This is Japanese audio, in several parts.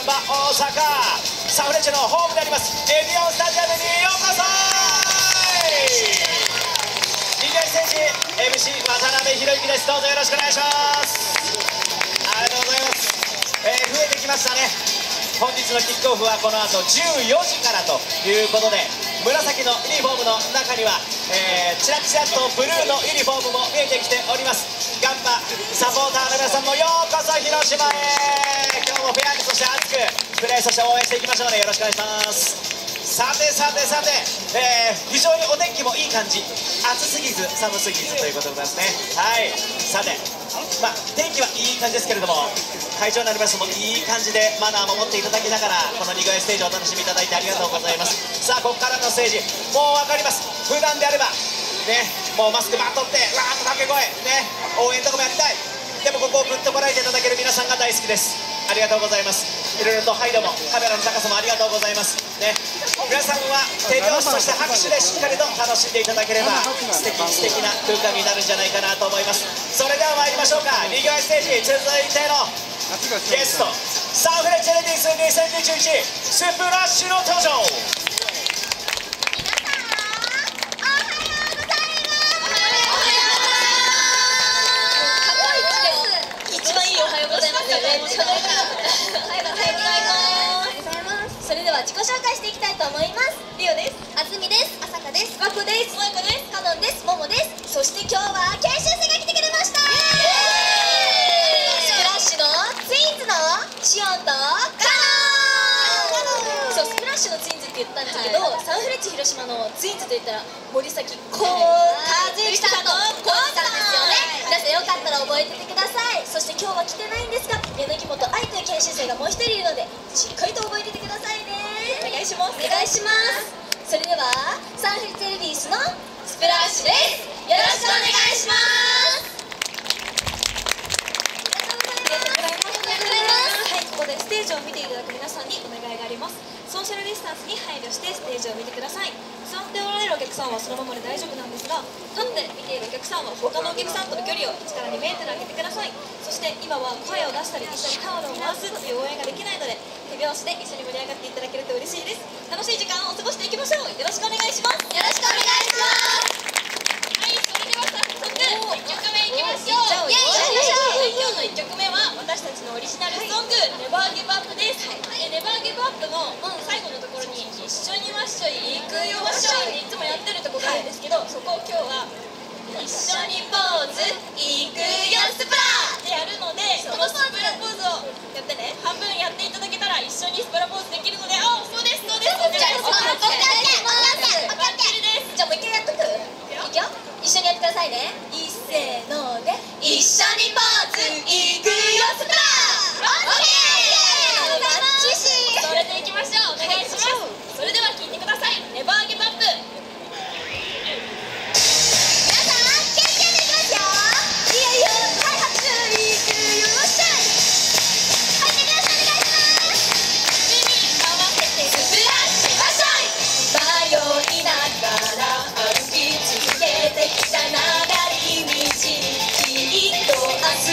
バ大阪サンフレッチェのホームでありますエディオンスタジアムにようこそ。2階ステージ MC 渡辺裕之です。どうぞよろしくお願いします。ありがとうございます。増えてきましたね。本日のキックオフはこの後14時からということで、紫のユニフォームの中には、ちらちらとブルーのユニフォームも見えてきております。ガンバサポーターの皆さんもようこそ広島へ。今日もフェアにそして熱くプレー、そして応援していきましょうね。よろしくお願いします。さて、非常にお天気もいい感じ、暑すぎず寒すぎずということでございますね。はい、さて、天気はいい感じですけれども、会場の皆さんもいい感じでマナーも持っていただきながらこの2階ステージをお楽しみいただいてありがとうございます。さあ、ここからのステージ、もう分かります。普段であればね、もうマスクバッとってわーっと掛け声ね、応援とかもやりたい。でもここをぐっとこらえていただける皆さんが大好きです。ありがとうございます。いろいろと配慮もカメラの高さもありがとうございますね。皆さんは手拍子そして拍手でしっかりと楽しんでいただければ素敵な空間になるんじゃないかなと思います。それでは参りましょうか。2階ステージ続いてのゲスト、サンフレッチェレディース2021スプラッシュの登場。 それでは自己紹介していきたいと思います。リオです。あずみです。あさかです。わこです。もえこです。かのんです。ももです。そして今日は研修生が来てくれました。スプラッシュのツインズのしおんとかのん。そう、スプラッシュのツインズって言ったんですけど、サンフレッチェ広島のツインズと言ったら森崎こうかずきさんのこうさんですよね。皆さんよかったら覚えててください。そして今日は来てないんですが、柳本愛という研修生がもう一人いるのでしっかりと覚えててくださいね。お願いします。お願いします。それではサンフレッチェレディースのスプラッシュです。よろしくお願いします。 はい、ここでステージを見ていただく皆さんにお願いがあります。ソーシャルディスタンスに配慮してステージを見てください。座っておられるお客さんはそのままで大丈夫なんですが、立って見ているお客さんは他のお客さんとの距離を1から2メートル空けてください。そして今は声を出したり一緒にタオルを回すという応援ができないので、手拍子で一緒に盛り上がっていただけると嬉しいです。楽しい時間を過ごしていきましょう。よろしくお願いします。 よろしくお願いします。 はい、それでは早速1曲目いきましょう。今日の1曲目は私たちのオリジナルソング「ネバーギブアップ」です。ネバーギブアップの最後のところに「一緒にわっしょい行くよわっしょい」っていつもやってるとこがあるんですけど、そこを今日は「一緒にポーズ行くよスプラ」ってやるので、このスプラポーズをやってね、半分やっていただけたら一緒にスプラポーズできるので、あ、そうですそうです、お願いします。バッチリです。 じゃあもう一回やっとく。いくよ。一緒にやってくださいね。いっせーので一緒にポーズ行くよスプラ。オッケー。バッチシ。 それでいきましょう。お願いします。それでは聴いてください。ネバーギブアップ。 皆さん元気にいきますよ。いいよ。はい、拍手行くよっしゃい。はい、皆さんお願いします。 耳合わせてスプラッシュわっしょい。迷いながら歩き続けてきた長い道、きっと明日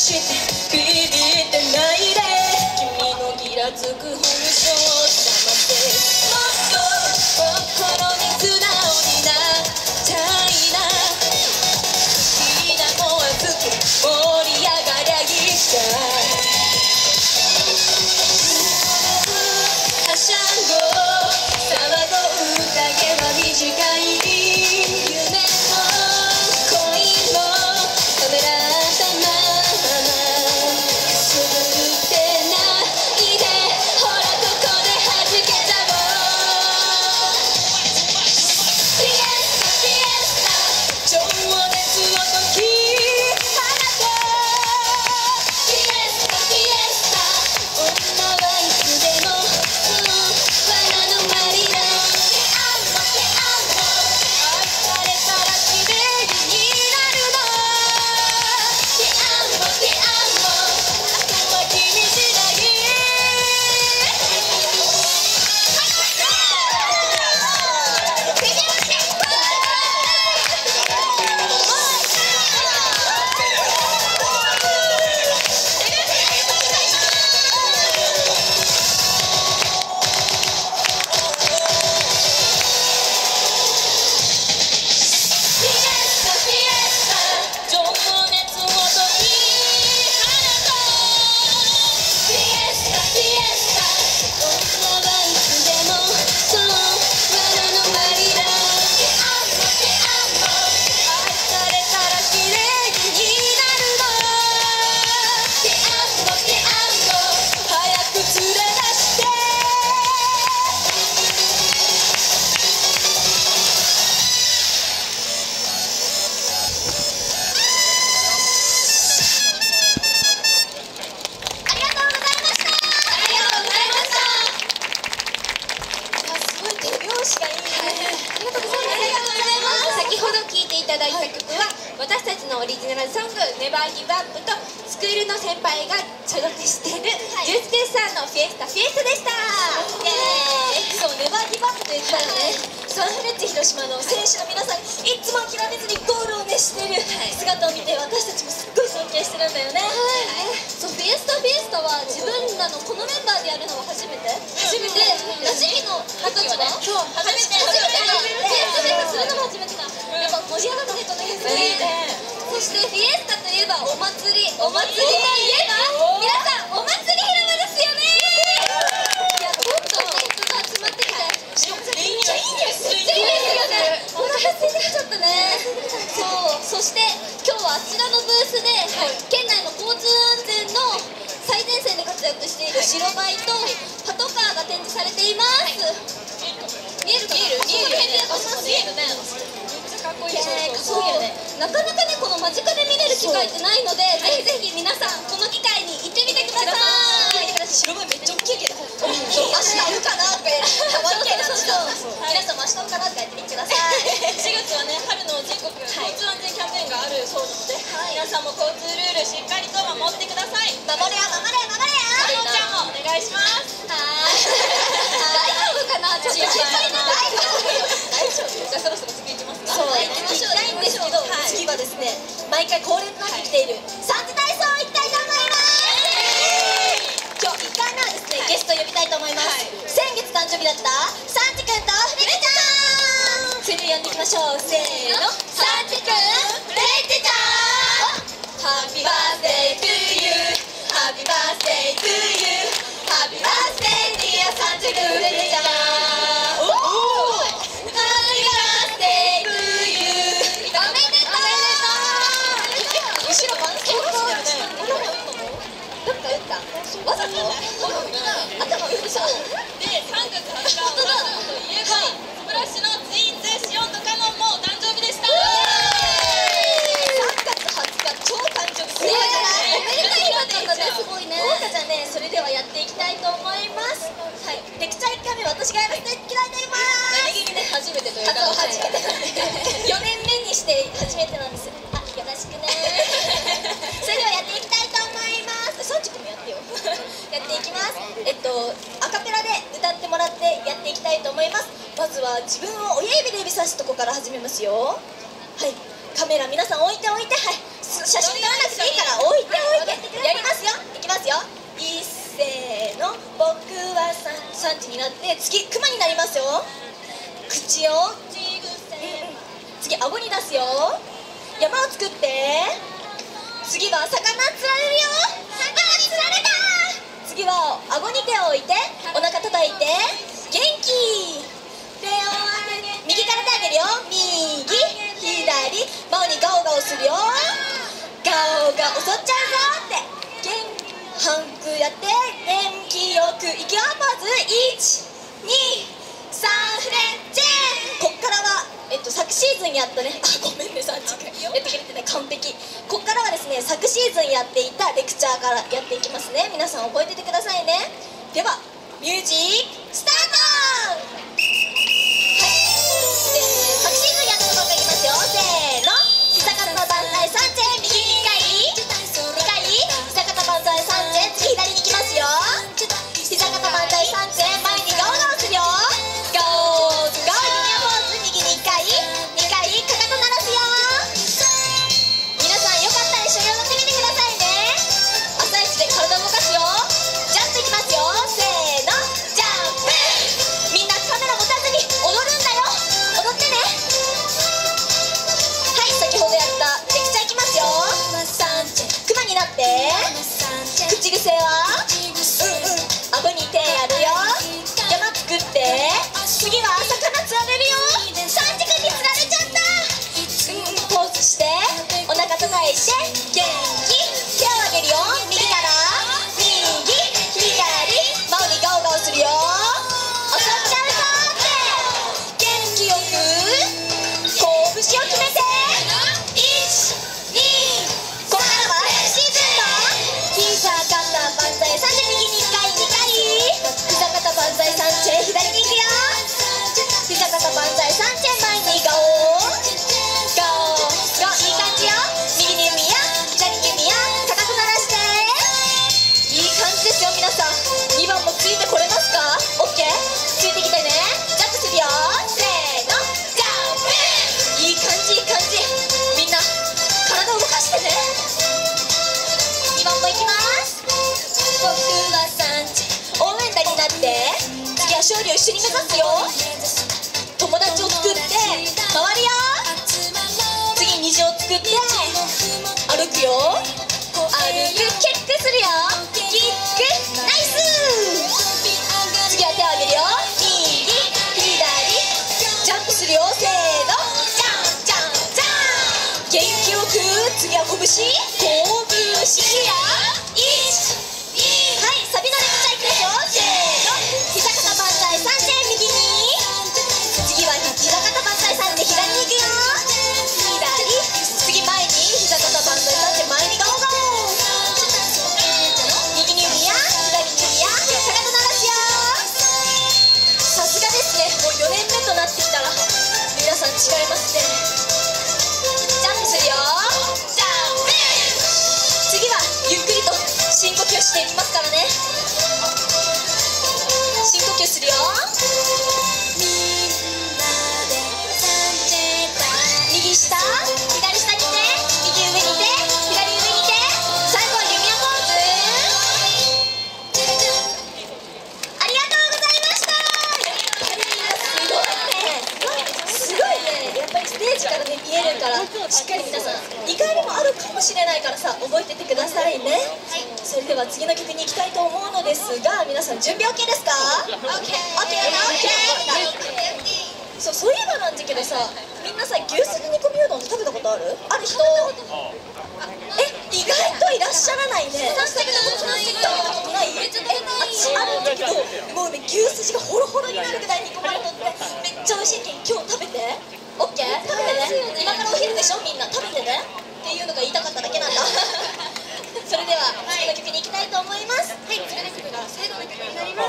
してビビってないで君のギラつく本性を黙ってもっと心に素直になっちゃいなみんなも熱く盛り上がりゃいいさはしゃご騒ごうだけは短い夢も恋もためらったままくすぶってないでほらここで弾けちゃおうフィエスタフィエスタ情熱を解き放とうフィエスタフィエスタ女はいつでもそう罠のマリラピアノピアノ愛されたら綺麗になるのピアノピアノあとは気にしないフィエスタフィエスタ情熱を解き放とうフィエスタフィエスタ女はいつでもそう罠のマリラピアノピアノ愛されたら綺麗になるのピアノピアノ早く連れ出してありがとうございましたありがとうございましたすごい手拍子がいいねありがとうございます先ほど聴いていただいた曲は私たちのオリジナルソング「ネバーギブアップとスクールの先輩が所属しているジュースケさんのフィエスタフィエスタでしたイエーイそうネバーギブアップと言ったらねサンフレッチェ広島の選手の皆さんいつも諦めずにゴールを熱している姿を見て私たちもすっごい尊敬してるんだよねそうフィエスタフィエスタは自分らのこのメンバーでやるのは初めて馴染みの子たちはそう初めてフィエスタフィエスタするのも初めてだやっぱ盛り上がらないとねそしてフィエスタといえばお祭りといえば皆さんお祭り広場ですよねいやどんどんね人が集まってきてめっちゃいいですめっちゃいいですよねお腹空いてきちゃったねそうそして今日はあちらのブースで県内の交通安全の最前線で活躍している白バイとパトカーが展示されています見えるねかっこいいそうなかなかねこの間近で見れる機会ってないのでぜひぜひ皆さんこの機会に行ってみてください白バイめっちゃ大きいけど足あるかなって皆さんも足あるかなってやってみてください4月はね春の全国交通安全キャンペーンがあるそうなので皆さんも交通ルールしっかりと守ってください守れよ守れよ守れよあのちゃんもお願いします大丈夫かなちょっと心配な大丈夫じゃあそろそろ次行きますかそう行きましょう行きたいんですけど次はですね毎回恒例となってきている3時体操行きたいと思います今日1回目はですねゲスト呼びたいと思います先月誕生日だったサンジ君とフレイちゃんそれで呼んでいきましょうせーのサンジ君フレイちゃんハッピーバースデートゥーユーハッピーバースデートゥーユーハッピーバースデーディアサンジ君フレイちゃんわざと頭打つそうで3月20日といえばスプラッシュのツインズシオンとカノンもお誕生日でした3月20日超誕生日すごいおめでたい日だったんだねすごいね豪華じゃねそれではやっていきたいと思いますはいレクチャー1回目私がやらせていただきます何気にね初めてというか初めてなんで4年目にして初めてなんですよろしくねそれではやっていきたいと思いますソンチ君もやってよやっていきますアカペラで歌ってもらってやっていきたいと思いますまずは自分を親指で指さすとこから始めますよはいカメラ皆さん置いてはいせ写真撮らなくていいから置いてやりますよ。いきますよ。いっせーの。僕は3時になって次クマになりますよ。口を次顎に出すよ。山を作って。次は魚釣られるよ。魚釣られた。次は顎に手を置いてお腹叩いて元気。手を上げて右から手上げるよ。右左真にガオガオするよ。ガオガオ襲っちゃうぞって半空やって元気よくいくよ。ポーズ1、2、3フレッチェ。こっからは昨シーズンやったね、ごめんねサンチ君やってくれてね、完璧。こっからはですね昨シーズンやっていたレクチャーからやっていきますね。皆さん覚えててくださいね。ではミュージックスタート。はい、昨シーズンやったところからいきますよ。せーの。膝肩万歳三チェン。右2回2回膝肩万歳三チェン。次左に行きますよ。膝肩万歳三チェン。前にガオガオするよ。ガオガオジュニアポーズ。右2回2回かかと鳴らすよ。皆さんよかったら一緒に踊ってみてくださいね。朝一で体動かすよ。ジャンプいきますよ。せーのジャンプ。みんなカメラ持たずに踊るんだよ。踊ってね。はい、先ほどやったレクチャーいきますよ。クマになって口癖は顎に手やるよ。山作って次は魚釣られるよ。サンジ君に釣られちゃった。ポーズしてお腹叩いて元気。手を上げるよ。右から右左真にガオガオするよ。襲っちゃうぞって元気よく拳を決めて1、2。ここからはシーズンの膝肩万歳三チェン。右2回2回膝肩万歳三チェン。左に行くよ。膝肩万歳三チェン。前にガオガオガオ。いい感じよ。右に弓や左に弓やかかと鳴らしていい感じですよ。皆さん2番もついてこれますか。 OK ついてきてね。ジャンプするよ。せーのジャンプ。いい感じいい感じ。みんな体動かしてね。2番もいきます。僕は3時応援団になって次は勝利を一緒に目指すよ。友達を作って回るよ。次虹を作って歩くよ。歩くキックするよ。キックナイス。次は手を上げるよ。右左ジャンプするよ。せーのジャンジャンジャン。元気よく次は拳や1、2。はい、サビのレクチャーいきますよ。せーの膝肩万歳三チェン。右に次は膝肩万歳三チェン。左に行くよ。左次前に膝肩万歳三チェン。前にガオガオ。右に弓や左に弓やかかと鳴らすよ。さすがですね。もう4年目となってきたら皆さん違いますね。ジャンプするよ。ジャンプ。次はゆっくりと深呼吸していきますからね。深呼吸するよ。みんなで右下左下に手右上に手左上に手最後は弓矢ポーズ。ありがとうございました。すごいね。やっぱりステージからね見えるからしっかり皆さん意外にもあるかもしれないからさ覚えててくださいね。それでは次の曲に行きたいと思うのですが皆さん準備 OK ですか。 OK。 そういえばなんだけどさ、みんなさ牛すじ煮込みうどんって食べたことある人意外といらっしゃらないね。食べたことない。私あるんだけどもうね牛すじがホロホロになるぐらい煮込まれとってめっちゃ美味しいけん今日食べて。 OK 食べてね。今からお昼でしょ。みんな食べてねっていうのが言いたかっただけなんだそれでは次の曲に行きたいと思います。はい、次の曲が最後の曲になります。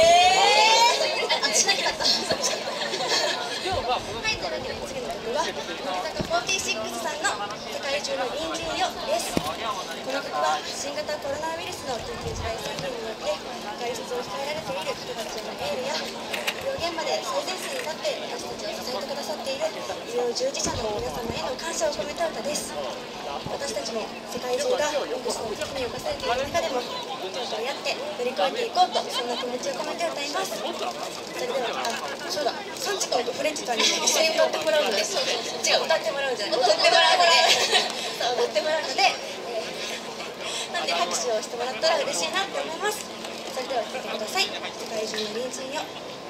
私だけだった。はい、というわけで次の曲は乃木坂46さんの世界中の隣人よです。この曲は新型コロナウイルスの緊急事態宣言によって外出を控えられている人たちへのエールや医療現場で最前線に立って私たちを支えてくださっている医療医従事者の皆様への感謝を込めた歌です。私たちも世界中がウイルスの危機に侵されている中でも京都をやって乗り越えていこうと、そんな気持ちを込めて歌います。それでは、そうだ、サンチカとフレンチさんに一緒に歌ってもらうので、違う、歌ってもらうんじゃない、踊ってもらうので、踊ってもらうので、なんで拍手をしてもらったら嬉しいなって思います。それでは聴いてください。世界中の隣人よ。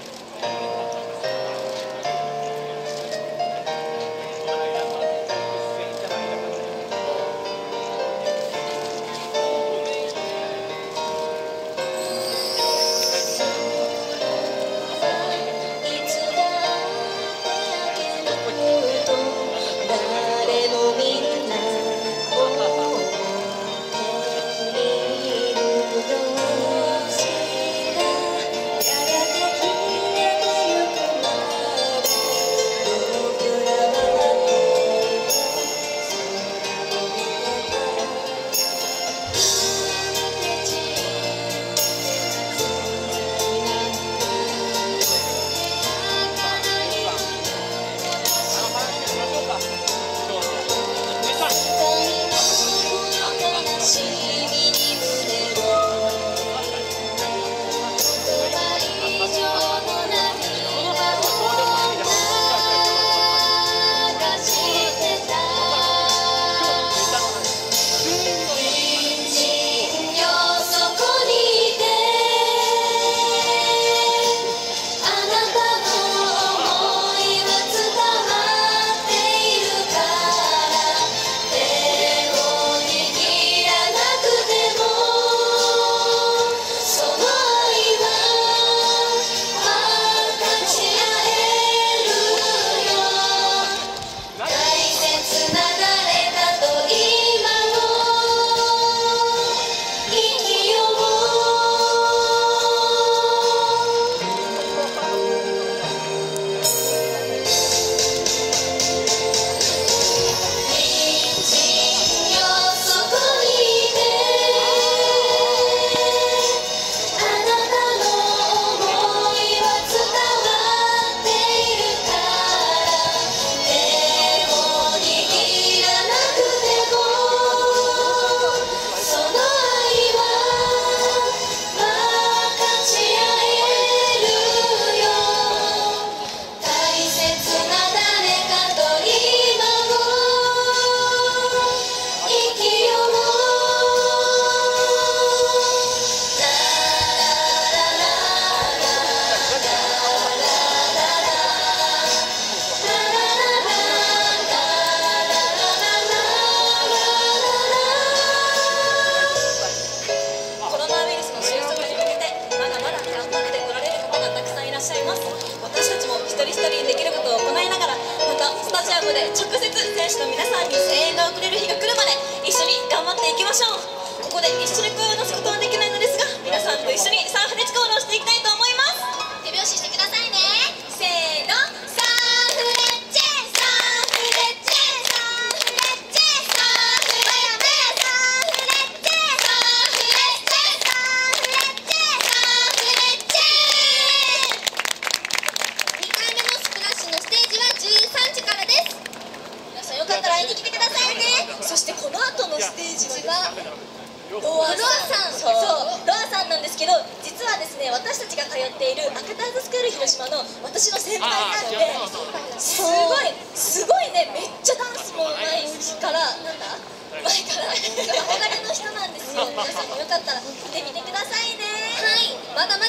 で直接選手の皆さんに声援が送れる日が来るまで一緒に頑張っていきましょう。ここで一緒に声を出すことはできないのですが、皆さんと一緒にサンフレッチェコールをしていきたいと思います。手拍子してくださいね。せーの、サンフレッチェ、サンフレッチェ、サンフレッチェ、サンフレッチェ、サンフレッチェ、サンフレッチェ、サンフレッチェ、サンフレッチェ。2回目のスプラッシュのステージは13時からです。皆さんよかったら会いに来てくださいね。そしてこの後のステージはロアさん、ロアさんなんですけど、実はですね、私たちが通っているアクターズスクール広島の私の先輩なんで、すごいね、めっちゃダンスもうまいからなんだうまいから憧れの人なんですよ。皆さんもよかったら見てみてくださいね。はい、まだま